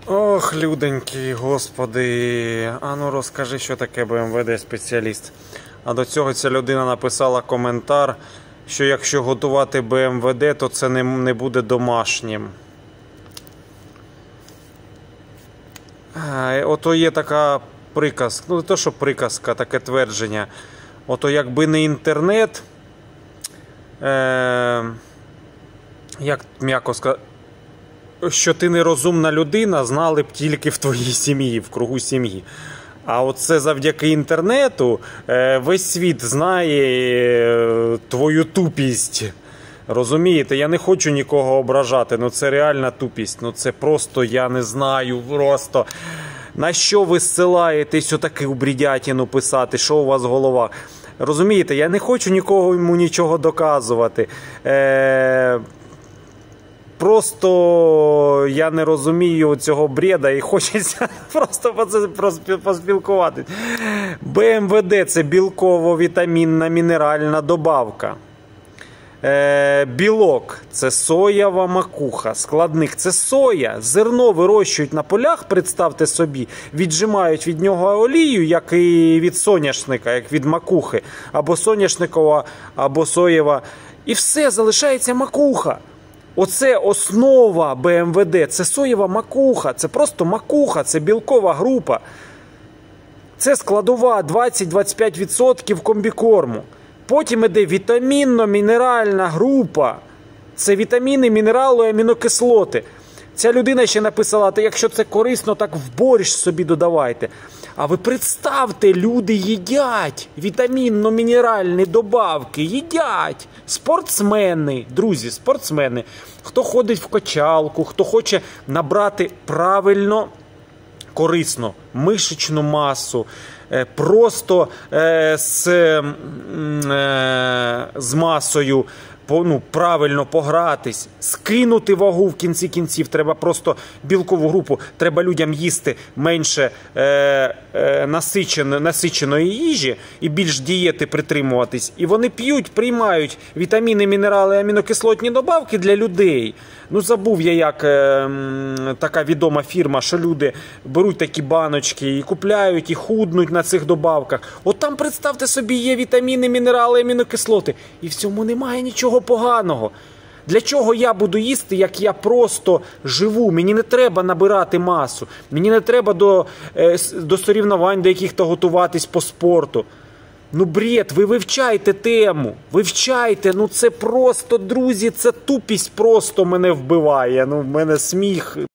Ох, люденькі, господи. А ну розкажи, що таке БМВД-спеціаліст. А до цього ця людина написала коментар, що якщо готувати БМВД, то це не буде домашнім. Ото є така приказка, ну не то, що приказка, таке твердження. Ото якби не інтернет, як м'яко сказати, що ти нерозумна людина, знали б тільки в твоїй сім'ї, в кругу сім'ї. А оце завдяки інтернету весь світ знає твою тупість. Розумієте, я не хочу нікого ображати, ну це реальна тупість. Ну це просто, я не знаю, просто. На що ви зсилаєтесь отаку бредятину писати, що у вас голова? Розумієте, я не хочу нікого йому нічого доказувати. Просто я не розумію цього бреда і хочеться просто поспілкуватись. БМВД – це білково-вітамінна мінеральна добавка. Білок – це соєва макуха. Складник – це соя. Зерно вирощують на полях, представте собі, віджимають від нього олію, як і від соняшника, як від макухи. Або соняшникова, або соєва. І все, залишається макуха. Оце основа БМВД, це соєва макуха, це просто макуха, це білкова група. Це складова 20-25% комбікорму. Потім іде вітамінно-мінеральна група. Це вітаміни, мінерали, амінокислоти. Ця людина ще написала, та якщо це корисно, так в борщ собі додавайте. А ви представте, люди їдять вітамінно-мінеральні добавки, їдять. Спортсмени, друзі, спортсмени. Хто ходить в качалку, хто хоче набрати правильно, корисно, мишечну масу, просто з масою, правильно погратись, скинути вагу в кінці кінців. Треба просто білкову групу, треба людям їсти менше насиченої їжі і більш дієти притримуватись. І вони п'ють, приймають вітаміни, мінерали, амінокислотні добавки для людей. Ну забув я, як така відома фірма, що люди беруть такі баночки і купляють, і худнуть на цих добавках. От там, представте собі, є вітаміни, мінерали, амінокислоти. І в цьому немає нічого поганого. Для чого я буду їсти, як я просто живу? Мені не треба набирати масу. Мені не треба до соревнувань до яких-то готуватись по спорту. Ну бред, ви вивчайте тему, вивчайте, ну це просто, друзі, це тупість просто мене вбиває, ну в мене сміх.